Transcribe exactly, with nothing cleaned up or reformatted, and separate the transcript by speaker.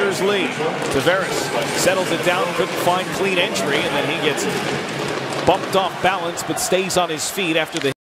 Speaker 1: Islanders lead. Tavares settles it down, couldn't find clean entry, and then he gets bumped off balance but stays on his feet after the